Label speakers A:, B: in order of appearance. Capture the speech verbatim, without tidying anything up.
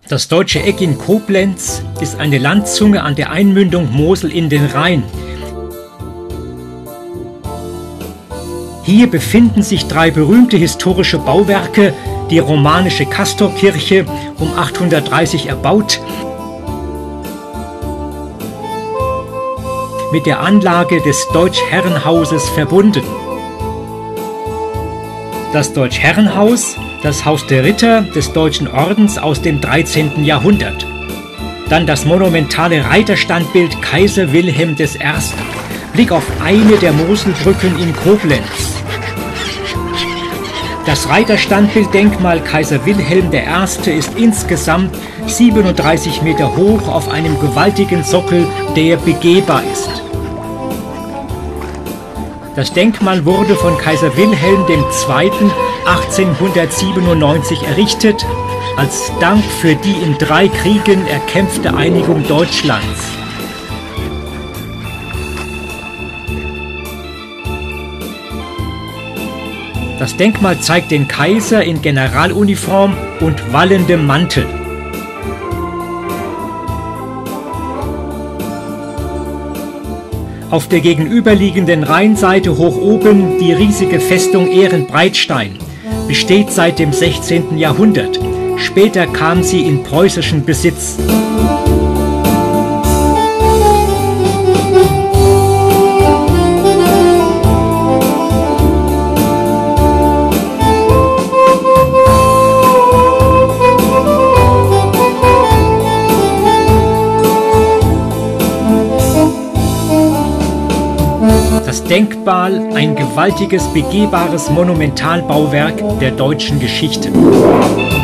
A: Das Deutsche Eck in Koblenz ist eine Landzunge an der Einmündung Mosel in den Rhein. Hier befinden sich drei berühmte historische Bauwerke: die romanische Castorkirche, um achthundertdreißig erbaut, mit der Anlage des Deutschherrenhauses verbunden. Das Deutschherrenhaus, das Haus der Ritter des Deutschen Ordens aus dem dreizehnten Jahrhundert. Dann das monumentale Reiterstandbild Kaiser Wilhelm der Erste. Blick auf eine der Moselbrücken in Koblenz. Das Reiterstandbilddenkmal Kaiser Wilhelm der Erste ist insgesamt siebenunddreißig Meter hoch auf einem gewaltigen Sockel, der begehbar ist. Das Denkmal wurde von Kaiser Wilhelm der Zweite. achtzehnhundertsiebenundneunzig errichtet, als Dank für die in drei Kriegen erkämpfte Einigung Deutschlands. Das Denkmal zeigt den Kaiser in Generaluniform und wallendem Mantel. Auf der gegenüberliegenden Rheinseite hoch oben die riesige Festung Ehrenbreitstein, besteht seit dem sechzehnten Jahrhundert. Später kam sie in preußischen Besitz. Das Denkmal, ein gewaltiges, begehbares Monumentalbauwerk der deutschen Geschichte.